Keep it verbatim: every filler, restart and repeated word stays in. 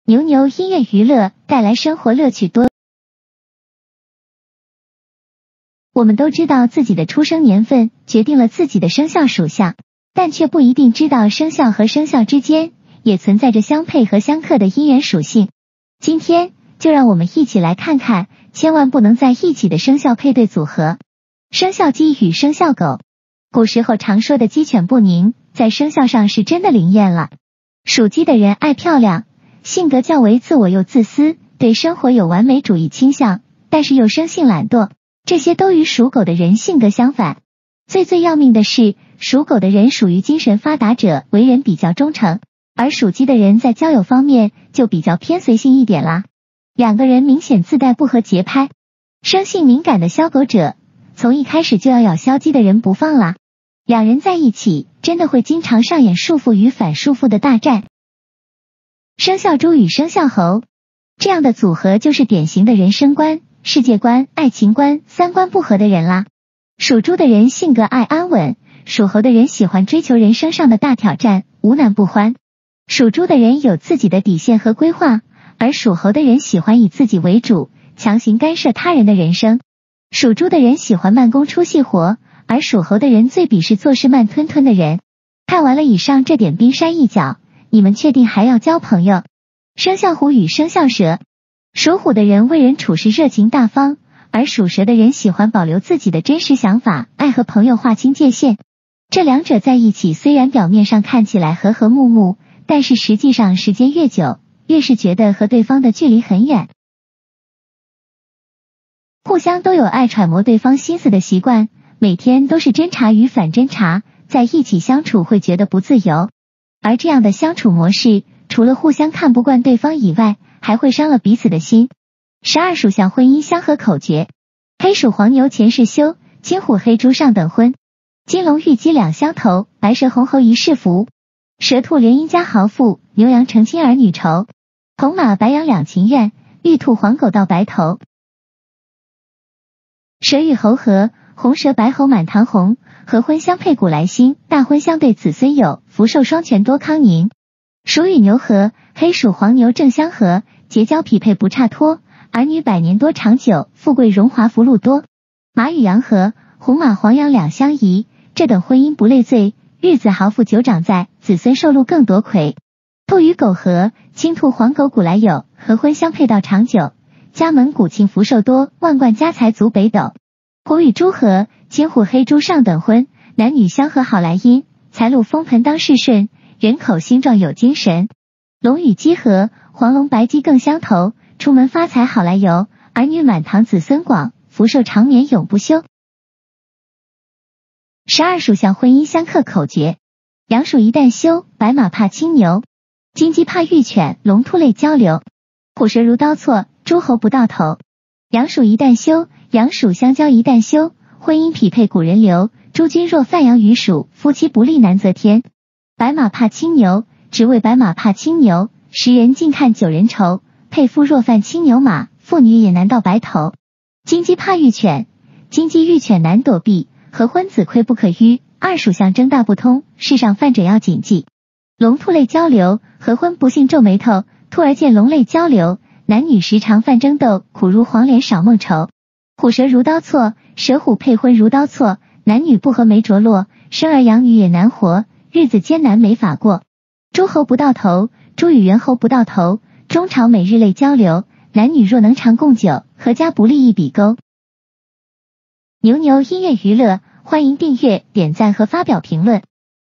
牛牛音乐娱乐带来生活乐趣多。我们都知道自己的出生年份决定了自己的生肖属相，但却不一定知道生肖和生肖之间也存在着相配和相克的姻缘属性。今天就让我们一起来看看千万不能在一起的生肖配对组合。生肖鸡与生肖狗。古时候常说的鸡犬不宁，在生肖上是真的灵验了。属鸡的人爱漂亮，性格较为自我又自私，对生活有完美主义倾向，但是又生性懒惰，这些都与属狗的人性格相反。最最要命的是，属狗的人属于精神发达者，为人比较忠诚，而属鸡的人在交友方面就比较偏随性一点啦。两个人明显自带不合节拍。生性敏感的肖狗者，从一开始就要咬肖鸡的人不放啦。两人在一起真的会经常上演束缚与反束缚的大战。生肖猪与生肖猴，这样的组合就是典型的人生观、世界观、爱情观、三观不合的人啦。属猪的人性格爱安稳，属猴的人喜欢追求人生上的大挑战，无难不欢。属猪的人有自己的底线和规划，而属猴的人喜欢以自己为主，强行干涉他人的人生。属猪的人喜欢慢工出细活，而属猴的人最鄙视做事慢吞吞的人。看完了以上这点冰山一角，你们确定还要交朋友？生肖虎与生肖蛇。属虎的人为人处事热情大方，而属蛇的人喜欢保留自己的真实想法，爱和朋友划清界限。这两者在一起虽然表面上看起来和和睦睦，但是实际上时间越久，越是觉得和对方的距离很远。互相都有爱揣摩对方心思的习惯，每天都是侦查与反侦查，在一起相处会觉得不自由。而这样的相处模式，除了互相看不惯对方以外，还会伤了彼此的心。十二属相婚姻相合口诀：黑鼠黄牛前世休，金虎黑猪上等婚，金龙玉鸡两相投，白蛇红猴一世福，蛇兔联姻家豪富，牛羊成亲儿女愁，红马白羊两情愿，玉兔黄狗到白头。蛇与猴合，红蛇白猴满堂红，合婚相配古来新，大婚相对子孙有，福寿双全多康宁。鼠与牛合，黑鼠黄牛正相合，结交匹配不差托，儿女百年多长久，富贵荣华福禄多。马与羊合，红马黄羊两相宜，这等婚姻不累赘，日子豪富久长在，子孙寿禄更夺魁。兔与狗合，青兔黄狗古来有，合婚相配到长久，家门古庆福寿多，万贯家财足北斗。虎与猪合，金虎黑猪上等婚，男女相合好来姻，财路丰盆当世顺，人口兴壮有精神。龙与鸡合，黄龙白鸡更相投，出门发财好来由，儿女满堂子孙广，福寿长绵永不休。十二属相婚姻相克口诀：羊鼠一旦休，白马怕青牛，金鸡怕玉犬，龙兔类交流，虎蛇如刀错，猪猴不到头。羊鼠一旦休，羊鼠相交一旦休，婚姻匹配古人流，诸君若犯羊与鼠，夫妻不利难则天。白马怕青牛，只为白马怕青牛，十人近看九人愁，配夫若犯青牛马，妇女也难到白头。金鸡怕玉犬，金鸡玉犬难躲避，合婚子亏不可逾，二属相争大不通，世上犯者要谨记。龙兔类交流，合婚不幸皱眉头，兔儿见龙类交流，男女时常犯争斗，苦如黄连少梦愁。虎蛇如刀错，蛇虎配婚如刀错，男女不和没着落，生儿养女也难活，日子艰难没法过。猪猴不到头，猪与猿猴不到头，中朝每日类交流，男女若能长共久，阖家不利一笔勾。牛牛音乐娱乐，欢迎订阅、点赞和发表评论。